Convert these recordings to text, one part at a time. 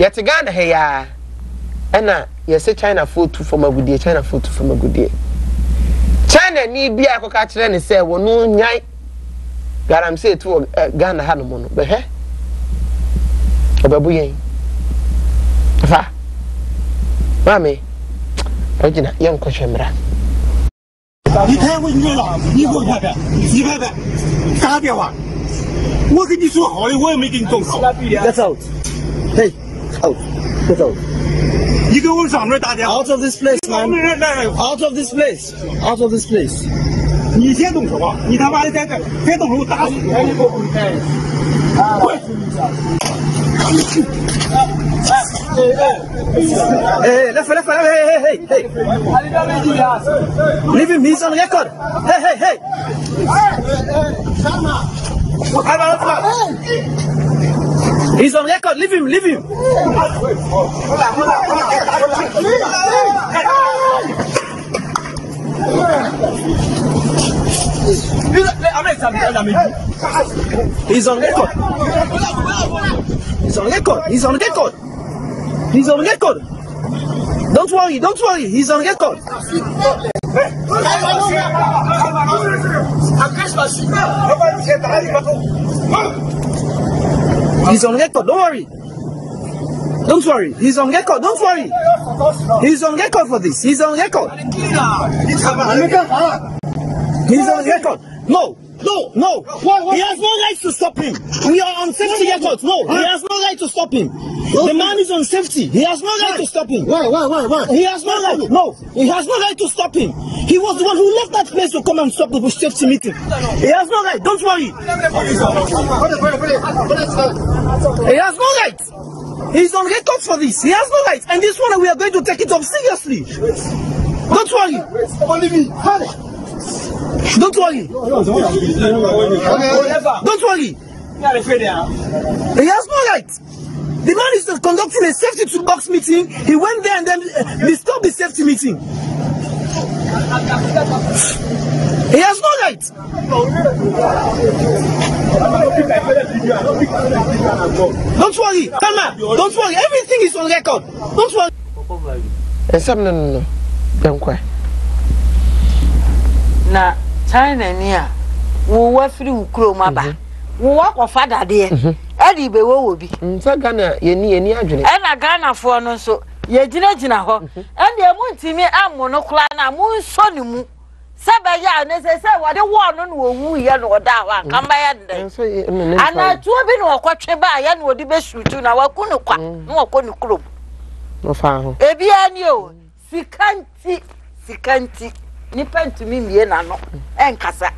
Yet Ghana here, and yes, China food from a good day, China food from a good day. China need be a catch and say, well, no, nyai. God, I'm saying to Ghana Hanomon, but he? Obabuye. Fa. Mami. Regina, young question, bra. You can't win your love. You go have it. You have it. Can't be one. What can you do? Hollywood making things. Get out. Hey, out. Get out. You go out of this place, man. Out of this place. Out of this place. 你先动手啊！你他妈的在这先动手打死你！哎， left, hey. Leave him, he's on record. Hey. He's on record, leave him. He's on record. Don't worry, he's on record. He's on record, don't worry, he's on record, don't worry. He's on record for this, he's on record. No. He has no right to stop him. We are on safety records. No, he has no right to stop him. The man is on safety. He has no right to stop him. Why? He has no right. No, he has no right to stop him. He was the one who left that place to come and stop the safety meeting. He has no right. Don't worry. He has no right. He's on record for this. He has no right. And this one we are going to take it up seriously. Don't worry. Don't worry. Don't worry. He has no right. The man is conducting a safety toolbox meeting. He went there and then disturbed the safety meeting. He has no right. Don't worry. Come on. Don't worry. Everything is on record. Don't worry. No. Don't cry. Na China near wo wa free ukro maba wo wa kofada de e di be wo bi nsa Ghana yeni adwene e na Ghana fo no so ye gina ho e de mu ntimi ammo no kula na mu nso ni mu sebe ya ne se wo de wo no wo wu ye no da wa kamba ya de ana tuo bi no kwatwe ba ya no di be shutu na wa kunu kwa no wo konu krom no fa ho e bia ni o sikanti ni pentumi mie na no enkasa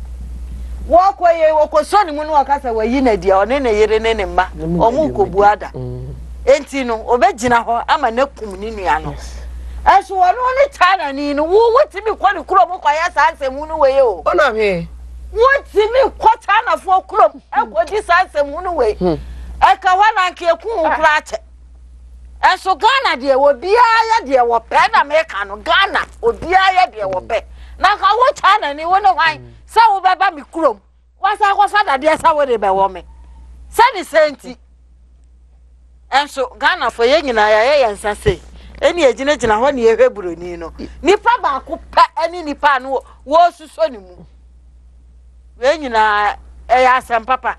woko so ni mu no akasa wayi na dia one na yere ne mma omu kobu ada enti no obegina ho ama na kum ni nua no eso wono ni China ni no wo wotimi kwani krom kwa ya sa asemu no we o ona me wotimi kwa China fo krom ekodi sa asemu no we eka wana nke ku ukra ache eso Ghana de obia ya de wo pe na America no Ghana obia ya de wo pe na ka wo China ni wo no wan sa wo baba mi krom wasa kwa fada de sa wo de be wo me sa ni senti enso Ghana fo ye nyina ya nsase eni egina ho ne ehweburo ni no nipa ba ko pa eni nipa no wo suso ni mu we nyina ya asem papa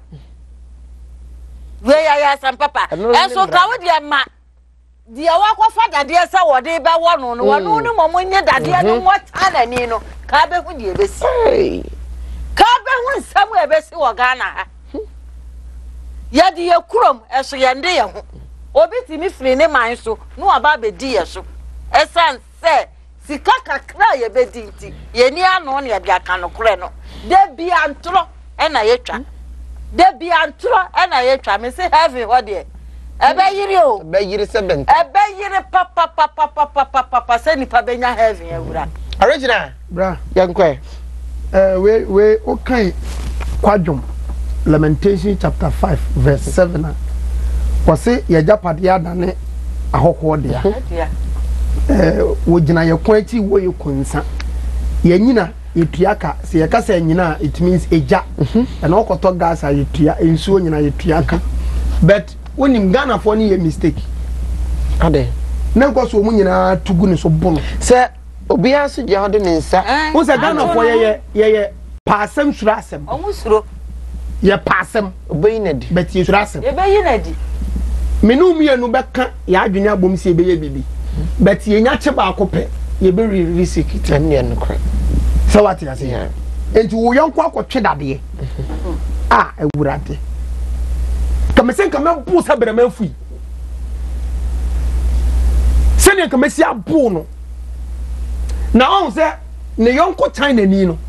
we ya asem papa enso ka wo de ma dia wa fada de sa wo de be wo no wo no mo nye dade no mo China ni no ka be hu de besi ka be hu nsam e besi wo Ghana ha ya de krom eso ye nde ye ho obi timi firi ne man so no aba be di ye so esan se sika kakra ye be di nti ye ni ano ne de aka no kore no de bi antro e na ye twa me se heaven what there ebe yiri o ebe yiri 70 ebe yiri papa se ni pa benya heaven ewura original bra yankwe we okay kwadwom Lamentation chapter 5 verse 7 kwase ya japade ya dane ahokwo dia wo gina ye kwanti wo ye kunsa ye nyina yetuaka se ye kasa nyina it means eja and okoto gas yetua ensuo nyina yetuaka but wonim Ghana for ni mistake ade na nko so mu nyina tugu ni so bono se obi aso je hode ne nsa wo se Ghana for ye pasem sura asem omusuro ye pasem obi na di bet ye sura asem ye be yi na di menu mienu beka ya adwene abom se be ye bibi bet ye nya che ba akopɛ ye be risk ene no kra so what you say enti wo yonko akotwe dade ewurade kamesen kamempu sa beremanfui sene kamesi abu no na on se ne yonko China ni no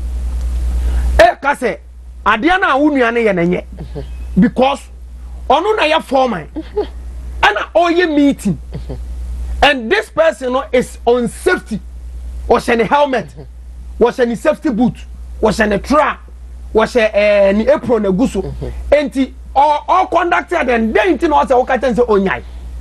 ka se ade na wonua ne ye nenye because onu na ya foreman ana oye meeting and this person no is on safety was any helmet was any safety boot was any tra was any apron na guso enti all conducted and then tin also ka ten say onyai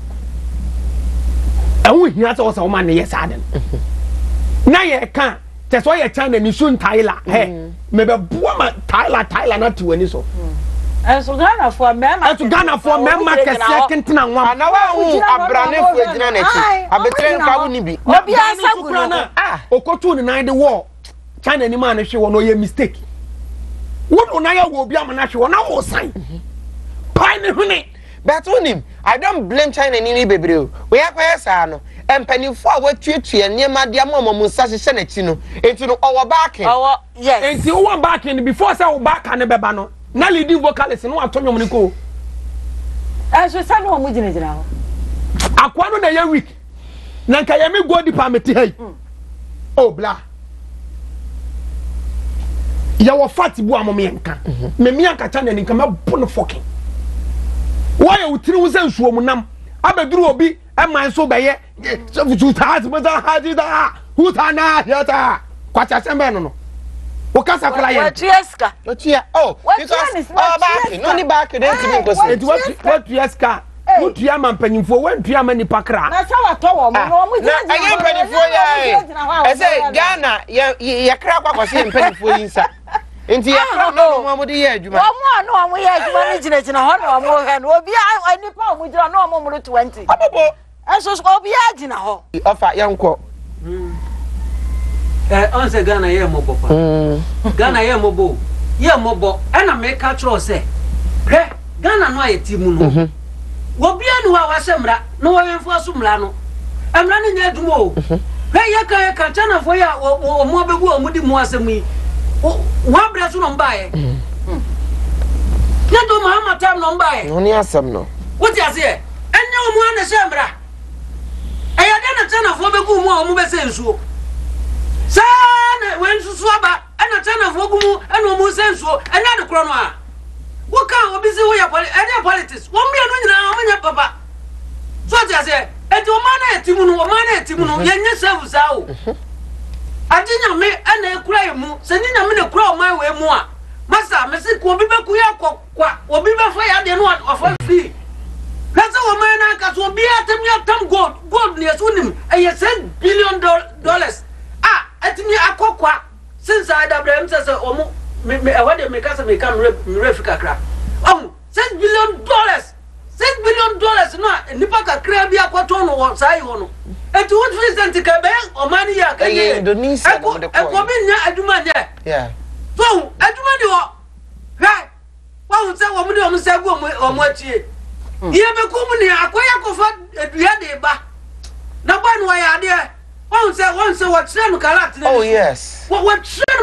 enwu hia say o man yes aden na ye kan te so ye China ni sun Tyler me be boa ma Tyler na to ani so enso Ghana for mema kese kentina nwa na wa hu abrane fu agina na chi abetre nka wo ni bi obi asagu na okotu ni nan de war China ni man hwe wo no ye mistake wo na ya wo obi amana hwe wo na wo san pai ne hune but onim I don't blame China ni bebre o we yakwa sa no empanifo a watuetue niema de amomom sa hye na chi no enti no owo backing yes enti wo backing before say wo back na beba no na leading vocalist no atonwom ni ko so sa no mo ginagina ho akwa no na ya week na nka ya me go di permit hey oh bla ya wo fat bu amom yenka me mi aka China ni nka ma bu no fucking why you tiri wo san suo mu nam abeduru obi e man so be ye so ta mo za haji da hu ta na ya ta kwa cha sembe no Okasa kula ye. Watueska. Otua. Oh, because back. No ni back dey timi go say. Watueska. Wotua mampanyimfo, wantua manipa kra. Na sa wato wo mo no mo na aye mpanyimfo ya. E say Ghana ye kra kwa kwase mpanyimfo yinsa. Enti ye kra no mo de ye adwuma. Wo mo no ye adwuma ni ginagina ho na mo he no obi anipa mo gira no mo 20. Abobo. Enso obi agina ho. Ofa yanko. On se Ghana ye mobo pa. Ghana ye mobo. Ye mobo. E na me ka tro se. Hwe Ghana no aye timu no. Wo bia ni wa wasemra no wo yemfo asumra no. Emra ni nya dumo o. Hwe ye ka China fo ya o mo begu o mudi mo asemu yi. Wa bra so no mbae. Ya do Muhammad tam no mbae. No ni asem no. Wo ti ase e. Enye o mo ana semra. Eya Ghana China fo begu mo o mo be se nsuo. Sana when suaba ana China fogumu ana mu senso ana de krono a wo kan obi se wo ya politics wo mmia no nyina amanya papa so ti ase e di o mana etimu no yenye serve sa o ajinya me ana ekura yemu se nyinya me ne kura o man we mu a masa me se ko obi be ku ya kwa obi be fa ya de no afa free kasa wo man na ka so obi atam gold ne so nim e ye $10 billion etimi akokwa since IWM says omo me what they make us me can refika kra $6 billion $6 billion no nipa kakra bi akwato no sai ho no eti what president ka be o mani ya ka ye Indonesia no de ko e ko bi nya aduma nya yeah so aduma ni ho hwa wo se wo mu de o mu se gu o mu atie ye be ku mu ni akoya kofa edua de ba na ba no ya de once what train karat oh yes what train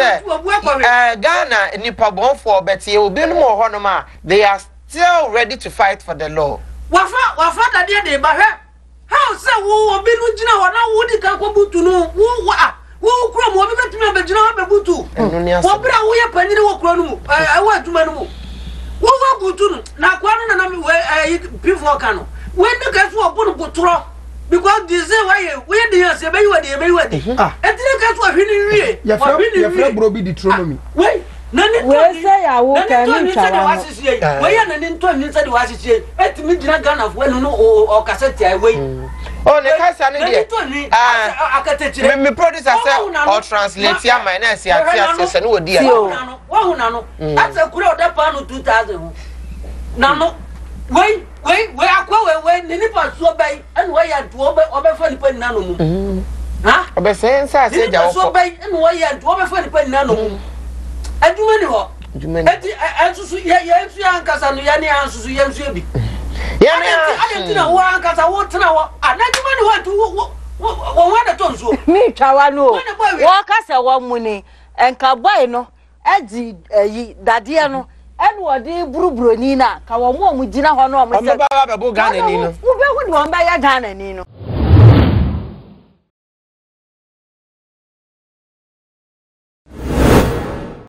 ba Ghana nipa bon for but ye obi no mo ho no ma they are still ready to fight for the law wafa da de ba hwe how say wo obi no gina ho na wo di ka ko butu no wo kura mo obi betumi abegina ho bebutu wo bra wo ye panire wo kura no mu wo aduma no mu wo butu no na kwa no na we before ka no we no ka so obo no buturo because this is why we dey say be you dey etire ka so ahwini wie ya fra bro bi Deuteronomy we nani we say ya wo ka ni chawa we ya nani nto ni say de wasisie etimi gina Ghana fo enu no o cassette ai we oh ne kasa ne de akatechire me producer say or translate ya my na say atia say no odi wa hu na no asa kura oda pa no 2000 na no wei akwa wei ni nipa so bai ene wo ya nto obefa nipa nina no mu ha obese nsa se ja wo so bai ene wo ya nto obefa nipa nina no mu aduma ni ho eti ansusu ya ensu ya nkasa no ya ne ansusu ya ensu bi ya ne ade tina wo ankasa wo tena wo anaduma ni ho nto wo wada tonso mi twawa no wo kasa wo muni enka boy no edi yi dade no ene wo de buruburo ni na ka wo mo gina ho no mo se ba bo Ghana ni no wo be hu ni wo ba ya Ghana ni no